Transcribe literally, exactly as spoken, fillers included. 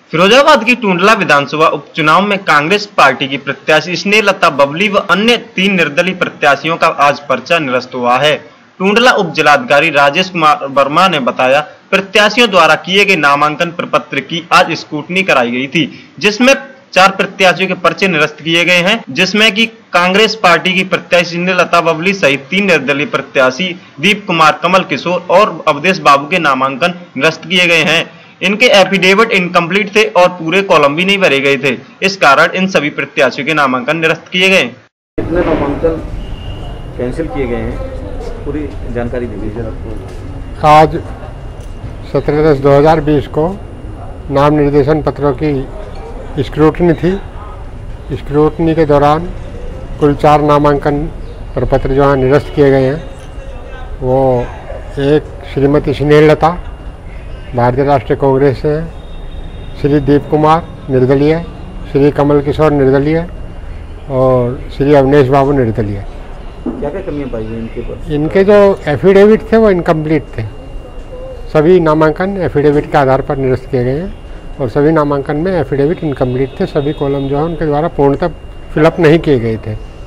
फिरोजाबाद की टूंडला विधानसभा उपचुनाव में कांग्रेस पार्टी की प्रत्याशी स्नेहलता बबली व अन्य तीन निर्दलीय प्रत्याशियों का आज पर्चा निरस्त हुआ है। टूंडला उप जिलाधिकारी राजेश कुमार वर्मा ने बताया, प्रत्याशियों द्वारा किए गए नामांकन प्रपत्र की आज स्क्रूटनी कराई गई थी, जिसमें चार प्रत्याशियों के पर्चे निरस्त किए गए हैं, जिसमें कि कांग्रेस पार्टी की प्रत्याशी स्नेहलता बबली सहित तीन निर्दलीय प्रत्याशी दीप कुमार, कमल किशोर और अवधेश बाबू के नामांकन निरस्त किए गए हैं। इनके एफिडेविट इनकम्प्लीट थे और पूरे कॉलम भी नहीं भरे गए थे, इस कारण इन सभी प्रत्याशियों के नामांकन निरस्त किए गए। कितने नामांकन कैंसिल किए गए हैं, पूरी जानकारी दे दीजिए आपको। आज सत्रह दस दो हज़ार बीस को नाम निर्देशन पत्रों की स्क्रूटनी थी। स्क्रूटनी के दौरान कुल चार नामांकन प्रपत्र जो हैं निरस्त किए गए हैं। वो एक श्रीमती स्नेहलता भारतीय राष्ट्रीय कांग्रेस से, श्री दीप कुमार निर्दलीय, श्री कमल किशोर निर्दलीय और श्री अवधेश बाबू निर्दलीय। क्या क्या कमियां पाई हैं इनके पर? इनके जो एफिडेविट थे वो इनकम्प्लीट थे। सभी नामांकन एफिडेविट के आधार पर निरस्त किए गए हैं और सभी नामांकन में एफिडेविट इनकम्प्लीट थे। सभी कॉलम जो है उनके द्वारा पूर्णतः फिलअप नहीं किए गए थे।